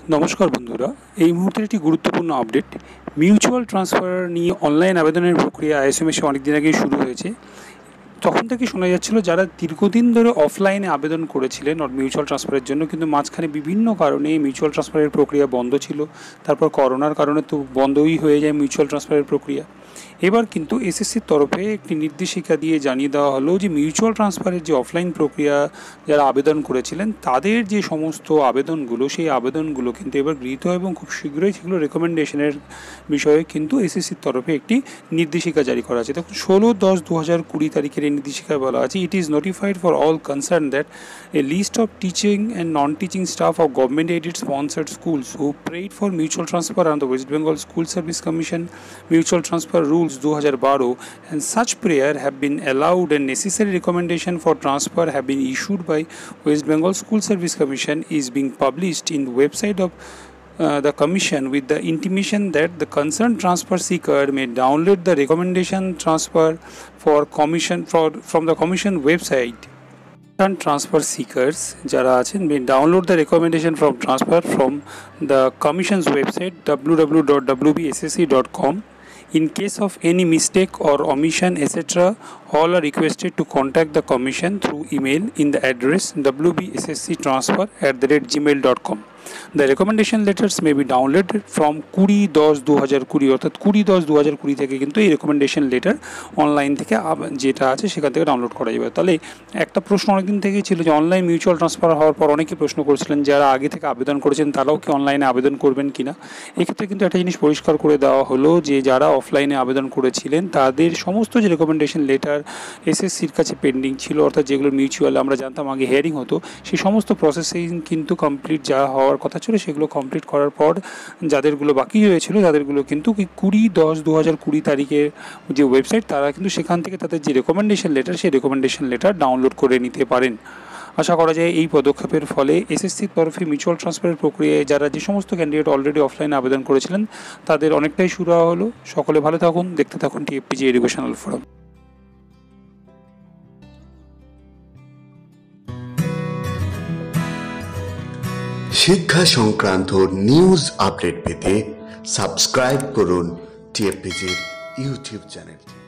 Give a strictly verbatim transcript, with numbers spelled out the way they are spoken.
নমস্কার বন্ধুরা, এই মুহূর্তের একটি গুরুত্বপূর্ণ আপডেট। মিউচুয়াল ট্রান্সফার নিয়ে অনলাইন আবেদনের প্রক্রিয়া আইএসএমএসে অনেক দিন আগেই শুরু হয়েছে। তখন থেকে শোনা যাচ্ছিল যারা দীর্ঘদিন ধরে অফলাইনে আবেদন করেছিলেন মিউচুয়াল ট্রান্সফারের জন্য, কিন্তু মাঝখানে বিভিন্ন কারণে মিউচুয়াল ট্রান্সফারের প্রক্রিয়া বন্ধ ছিল। তারপর করোনার কারণে তো বন্ধই হয়ে যায় মিউচুয়াল ট্রান্সফারের প্রক্রিয়া। এবার কিন্তু এসএসসির তরফে একটি নির্দেশিকা দিয়ে জানিয়ে দেওয়া হলো যে মিউচুয়াল ট্রান্সফারের যে অফলাইন প্রক্রিয়া যারা আবেদন করেছিলেন তাদের যে সমস্ত আবেদনগুলো, সেই আবেদনগুলো কিন্তু এবার গৃহীত এবং খুব শীঘ্রই সেগুলো রেকমেন্ডেশনের বিষয়ে কিন্তু এসএসসির তরফে একটি নির্দেশিকা জারি করা আছে। দেখুন, ষোলো দশ দু হাজার কুড়ি তারিখের এই নির্দেশিকায় বলা আছে, it is notified for all concern that a list of teaching and non teaching staff of government aided sponsored schools who prayed for mutual transfer on the West Bengal school service commission mutual transfer rules দু হাজার বারো, and such prayer have been allowed and necessary recommendation for transfer have been issued by West Bengal School Service Commission is being published in the website of uh, the commission with the intimation that the concerned transfer seeker may download the recommendation transfer for commission for, from the commission website. Transfer seekers jara achen may download the recommendation from transfer from the commission's website w w w dot w b s s c dot com. In case of any mistake or omission et cetera, all are requested to contact the commission through email in the address w b s s c transfer at the rate gmail dot com. The recommendation letters may be downloaded from কুড়ি দশ দু হাজার কুড়ি, অর্থাৎ কুড়ি দশ দু হাজার কুড়ি থেকে কিন্তু এই রেকমেন্ডেশন লেটার অনলাইন থেকে যেটা আছে সেখান থেকে ডাউনলোড করা যাবে। তাহলে একটা প্রশ্ন অনেকদিন থেকেই ছিল যে অনলাইন মিউচুয়াল ট্রান্সফার হওয়ার পর অনেকে প্রশ্ন করেছিলেন যারা আগে থেকে আবেদন করেছেন তারাও কি অনলাইনে আবেদন করবেন কিনা। এক্ষেত্রে কিন্তু একটা জিনিস পরিষ্কার করে দেওয়া হলো যে যারা অফলাইনে আবেদন করেছিলেন তাদের সমস্ত যে রেকমেন্ডেশন লেটার এসএসসির কাছে পেন্ডিং ছিল, অর্থাৎ যেগুলো মিউচুয়াল আমরা জানতাম আগে হিয়ারিং হতো, সেই সমস্ত প্রসেসিং কিন্তু কমপ্লিট যা হওয়ার কথা ছিল সেগুলো কমপ্লিট করার পর যাদেরগুলো বাকি হয়েছিল তাদেরগুলো কিন্তু কুড়ি দশ দু হাজার কুড়ি তারিখের যে ওয়েবসাইট তারা কিন্তু সেখান থেকে তাদের যে রেকমেন্ডেশন লেটার সেই রেকমেন্ডেশন লেটার ডাউনলোড করে নিতে পারেন। আশা করা যায় এই পদক্ষেপের ফলে এসএসসির তরফে মিউচুয়াল ট্রান্সফারের প্রক্রিয়ায় যারা যে সমস্ত ক্যান্ডিডেট অলরেডি অফলাইনে আবেদন করেছিলেন তাদের অনেকটাই সুরাহা হলো। সকলে ভালো থাকুন, দেখতে থাকুন টিএফপিজি এডুকেশনাল ফোরাম। শিক্ষা সংক্রান্ত নিউজ আপডেট পেতে সাবস্ক্রাইব করুন টিএফপিজির ইউটিউব চ্যানেলটি।